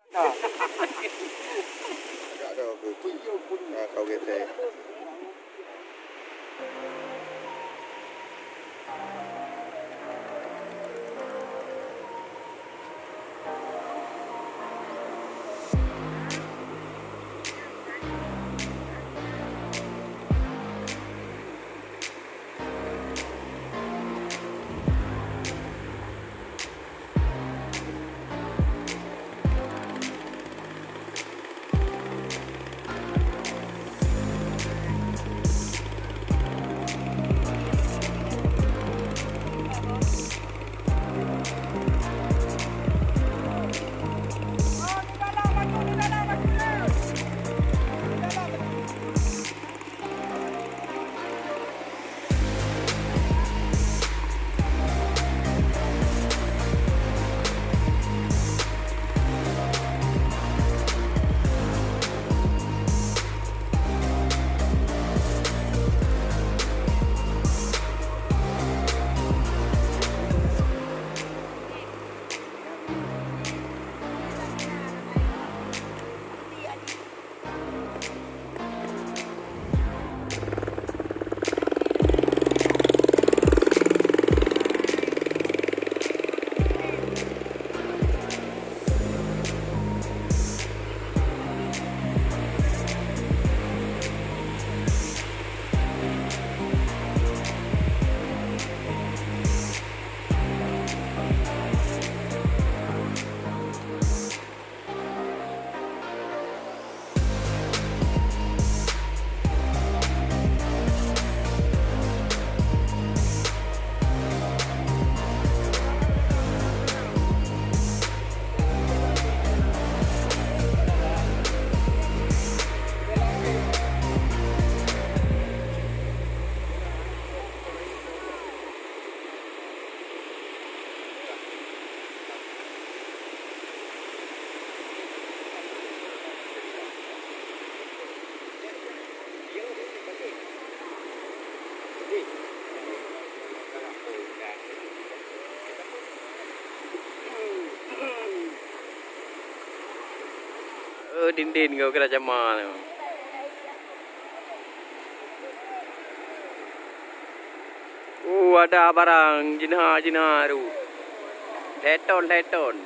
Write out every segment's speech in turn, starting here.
Agak dah ke. Kau geser. Din kau kena jamal. Ada barang jinha tu. Leton.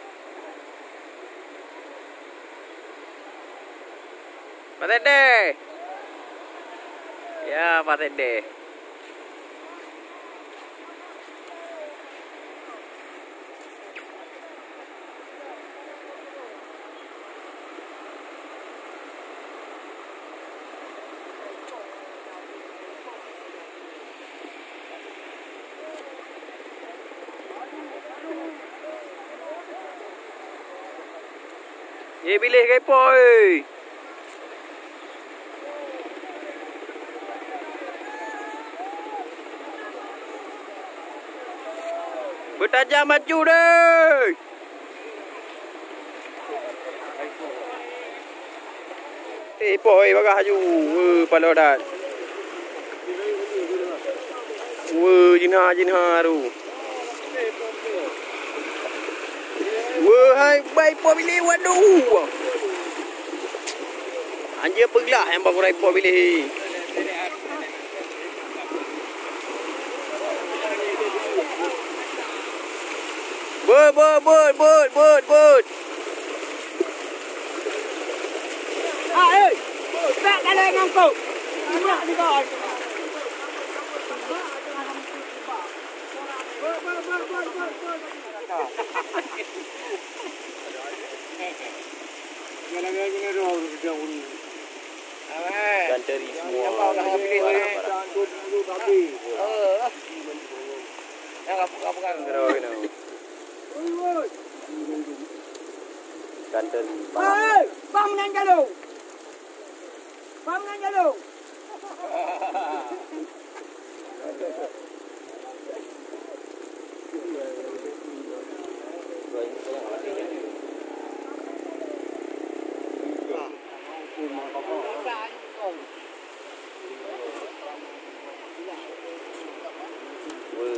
Patede. Ya, patede. Ye bilih ke apa oi? Bertajam maju deh. Poi bagah haju. Palo dah. Jinha tu. Hai baik po pilih waduh. Anjir peglah yang baru po pilih. Bot. Ah, tak ada yang kau. Banyak di bawah. Dan dari semua. Dan dari. Bangunan jalur.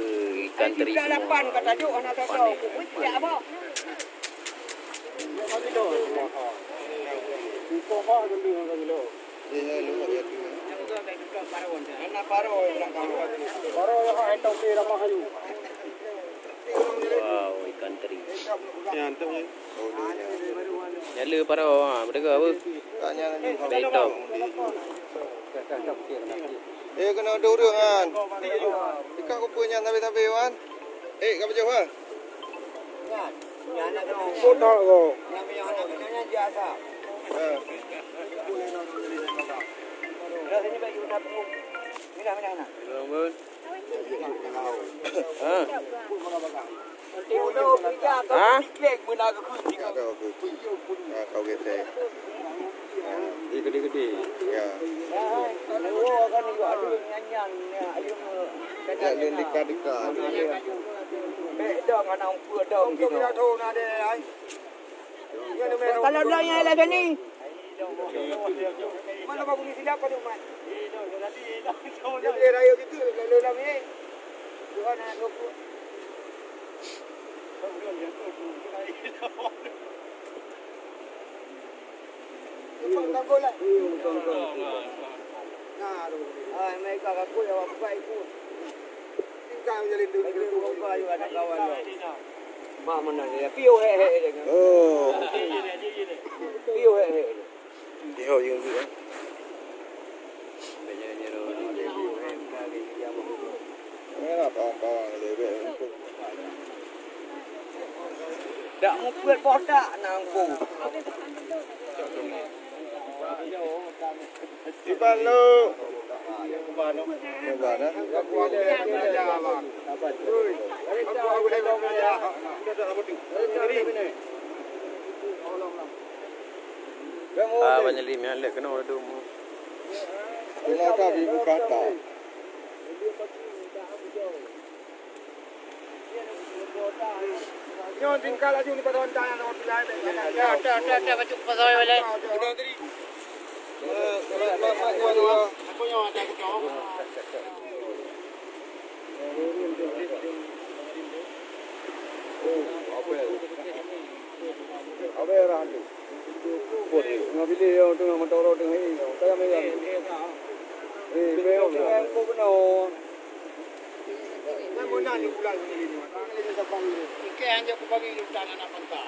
Ikan teri semua. 8 kata tajuk anak tahu. Ya apa? kilo motor. Itu kok lebih 2 kilo. Iya, lu nggak lihat juga. Enak paro yang kamu. Paro yang item di rumah kayu. Wow, ikan teri. Nyantum ya. Oh, Nyala para orang, mereka apa? tanya nanti. Betul. Kena ada orang kan. Ikan aku punya tapi wan. Kamu jawab. Nyana kena botol ko. Yang anak-anaknya biasa. Rasanya bagi guna pun. Mina. Bangun. Ada aku. Kau kete. Gede-gede. Ya. Ya lindika. Kalau belanya lagi ni. Mana bagus ni silap pada umat. Dia boleh raya gitu kalau dah ni. Tuhan nak aku. Tangkol lah. Nah, mereka aku yang apa itu. Tinggal jadi dulu apa yang ada kawan lo. Mana dia? Piu he. Oh. Piu he. Dia yang dia. Mereka bawang lebih. Tak mau buat bodak nangku. Iban lu. Mana? Aku ada abang. Dapat. Aku boleh bawa belajar. Sudah dapat. Ini. Banyak lim yang lek kena ada mu. Kenapa ibu kata? Nyon tinggal aja ni pada orang yang nak pilih. Ada baju pasal boleh. Aku yang ada aku jawab. Apa yang ada? Ngabili yang tu nama toro tu ni. Saya mega. Mega yang kau kena. Saya mau nanya pulang ni. Tangan dia sepang ni. Ikan je aku bagi tangan nak pantai.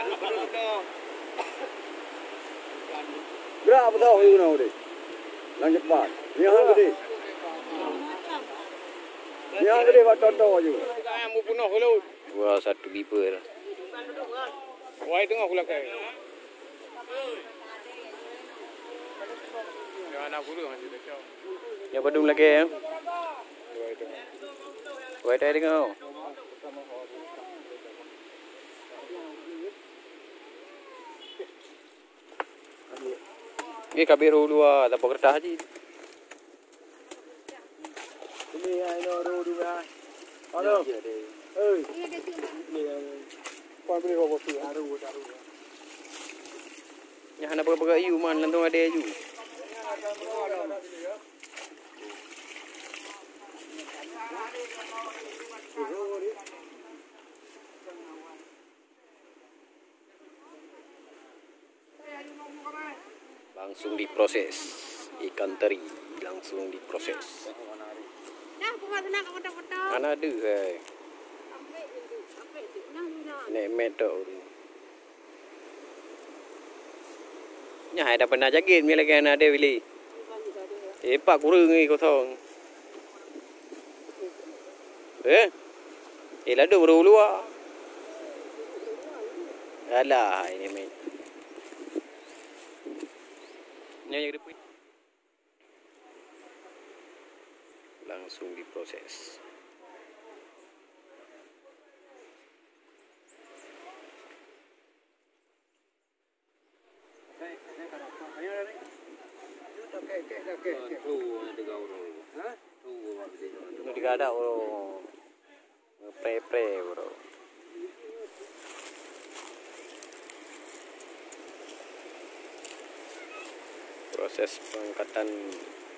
Berapa tahu you know deh? Lanjut cepat. Ni hang gede. Ni hang gede buat contoh aja. Saya mau punuh kalau. Wah, satu biber. Wah itu aku lakukan. Yang anak bulu kan jadi kau. Yang badung lagi ya. Wai tadi kau. Ini kabir dua, tak pakai kertas aja. Ini ayo dua. Halo. Eh. Kau beli apa sih? Aru. Yang nak pakai iu man lantung ada ju. Langsung diproses ikan teri, langsung diproses. Dah, aku nak senang potong-potong. Mana ada nek metok. Nya hai dah pernah jagin mi lagi ada beli. Pak kurang ni kau tahu. Ladu baru luar. Alah, ini main. Langsung diproses. Tidak ada bro, pre bro. Proses pengangkatan